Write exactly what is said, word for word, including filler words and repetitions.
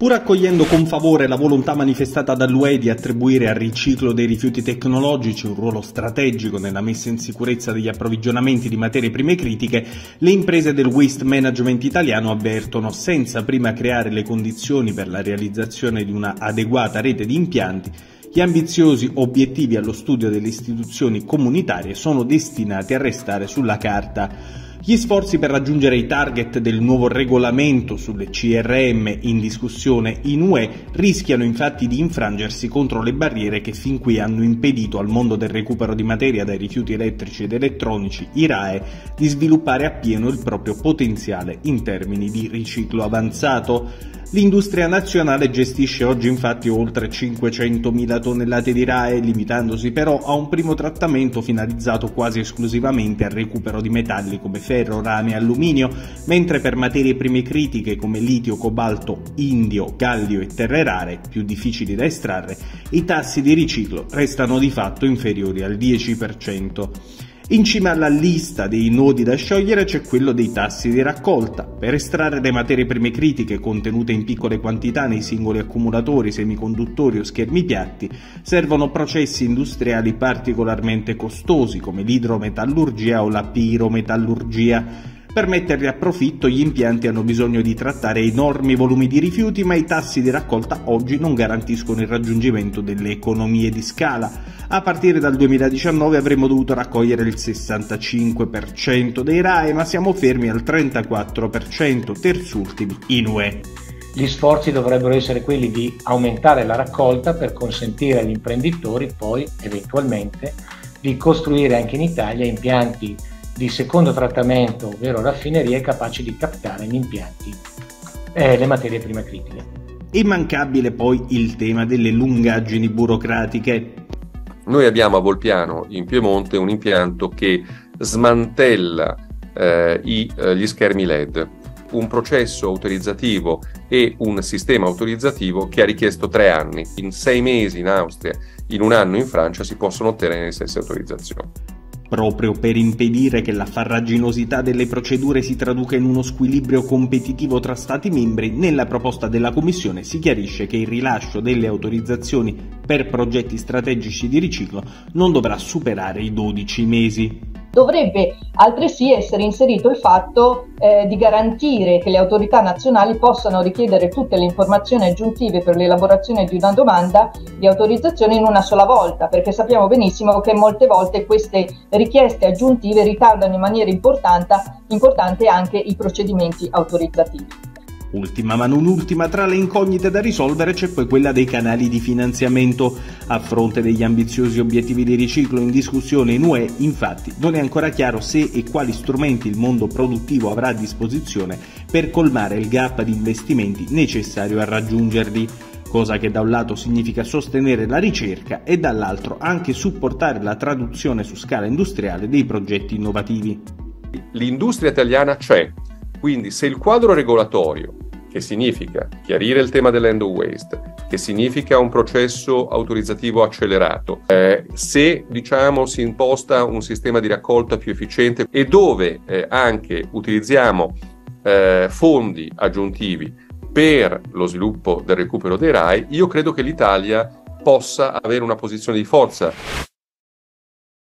Pur accogliendo con favore la volontà manifestata dall'U E di attribuire al riciclo dei rifiuti tecnologici un ruolo strategico nella messa in sicurezza degli approvvigionamenti di materie prime critiche, le imprese del waste management italiano avvertono, senza prima creare le condizioni per la realizzazione di una adeguata rete di impianti, gli ambiziosi obiettivi allo studio delle istituzioni comunitarie sono destinati a restare sulla carta. Gli sforzi per raggiungere i target del nuovo regolamento sulle C R M in discussione in U E rischiano infatti di infrangersi contro le barriere che fin qui hanno impedito al mondo del recupero di materia dai rifiuti elettrici ed elettronici, I R A E, di sviluppare appieno il proprio potenziale in termini di riciclo avanzato. L'industria nazionale gestisce oggi infatti oltre cinquecentomila tonnellate di R A E, limitandosi però a un primo trattamento finalizzato quasi esclusivamente al recupero di metalli come ferro, rame e alluminio, mentre per materie prime critiche come litio, cobalto, indio, gallio e terre rare, più difficili da estrarre, i tassi di riciclo restano di fatto inferiori al dieci per cento. In cima alla lista dei nodi da sciogliere c'è quello dei tassi di raccolta. Per estrarre le materie prime critiche contenute in piccole quantità nei singoli accumulatori, semiconduttori o schermi piatti servono processi industriali particolarmente costosi come l'idrometallurgia o la pirometallurgia. Per metterli a profitto gli impianti hanno bisogno di trattare enormi volumi di rifiuti, ma i tassi di raccolta oggi non garantiscono il raggiungimento delle economie di scala. A partire dal duemiladiciannove avremmo dovuto raccogliere il sessantacinque per cento dei R A E, ma siamo fermi al trentaquattro per cento, terzultimi in U E. Gli sforzi dovrebbero essere quelli di aumentare la raccolta per consentire agli imprenditori poi, eventualmente, di costruire anche in Italia impianti di secondo trattamento, ovvero raffinerie, capaci di captare gli impianti, eh, le materie prime critiche. Immancabile poi il tema delle lungaggini burocratiche. Noi abbiamo a Volpiano, in Piemonte, un impianto che smantella eh, i, eh, gli schermi L E D, un processo autorizzativo e un sistema autorizzativo che ha richiesto tre anni. In sei mesi in Austria, in un anno in Francia si possono ottenere le stesse autorizzazioni. Proprio per impedire che la farraginosità delle procedure si traduca in uno squilibrio competitivo tra Stati membri, nella proposta della Commissione si chiarisce che il rilascio delle autorizzazioni per progetti strategici di riciclo non dovrà superare i dodici mesi. Dovrebbe altresì essere inserito il fatto eh, di garantire che le autorità nazionali possano richiedere tutte le informazioni aggiuntive per l'elaborazione di una domanda di autorizzazione in una sola volta, perché sappiamo benissimo che molte volte queste richieste aggiuntive ritardano in maniera importante, importante anche i procedimenti autorizzativi. Ultima ma non ultima tra le incognite da risolvere c'è poi quella dei canali di finanziamento. A fronte degli ambiziosi obiettivi di riciclo in discussione in U E, infatti, non è ancora chiaro se e quali strumenti il mondo produttivo avrà a disposizione per colmare il gap di investimenti necessario a raggiungerli, cosa che da un lato significa sostenere la ricerca e dall'altro anche supportare la traduzione su scala industriale dei progetti innovativi. L'industria italiana c'è. Quindi se il quadro regolatorio, che significa chiarire il tema dell'end of waste, che significa un processo autorizzativo accelerato, eh, se diciamo si imposta un sistema di raccolta più efficiente e dove eh, anche utilizziamo eh, fondi aggiuntivi per lo sviluppo del recupero dei R A E, io credo che l'Italia possa avere una posizione di forza.